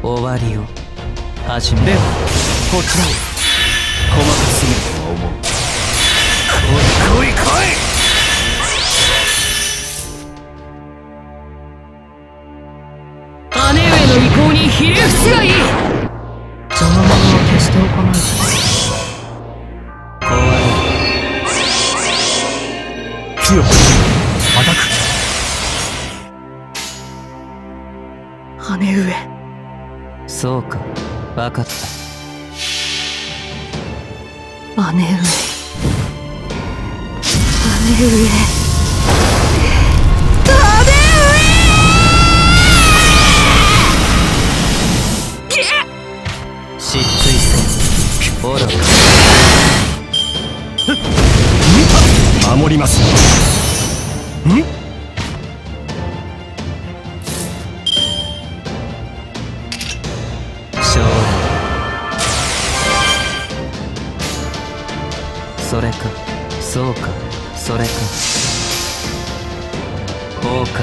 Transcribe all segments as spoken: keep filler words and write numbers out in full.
終わりを始め。ではこちらを。細かすぎるとは思う。来い来い来い。 姉上の意向にひれ伏すがいい。そのままは決しておかないと。 終わり。強く叩く。 姉上。 そうか、分かった。 姉上。姉上。 失墜せん。ほら。 守ります。ん？ 将来。それか、そうか、それか。崩壊。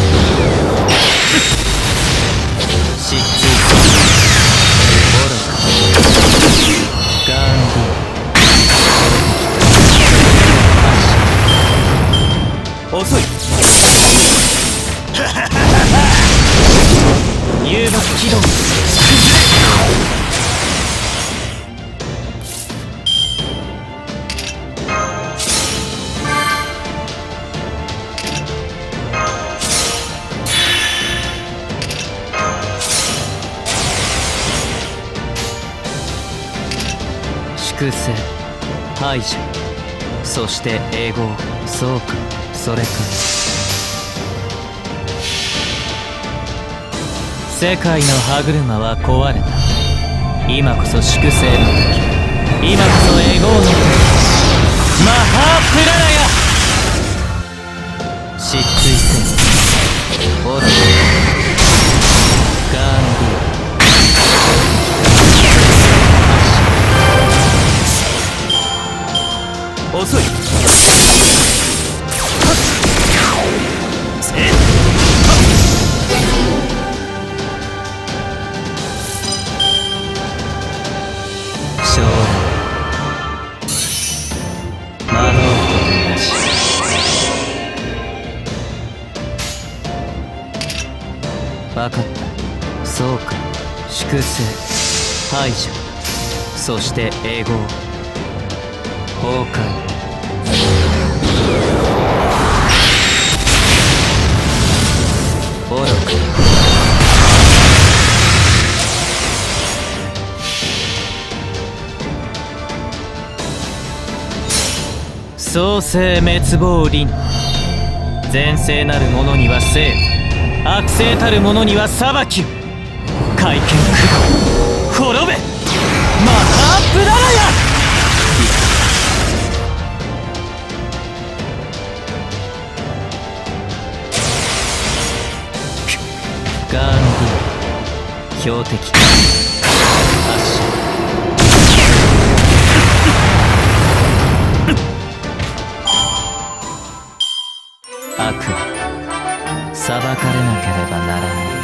失墜せん。ガンディ遅い。誘爆起動。粛清、排除、そして永劫。そうか、それか。世界の歯車は壊れた。今こそ粛清の時、今こそ永劫の時。マハープララヤ。失墜せん。オロガンディ。遅い。将来魔導となし。分かった。そうか。粛清、排除、そして永劫。崩壊。愚か。創世滅亡輪。善性なる者には生、悪性たる者には裁きを。会見苦労、滅べマハープララヤ。ガンディ、標的。発射。悪は裁かれなければならない。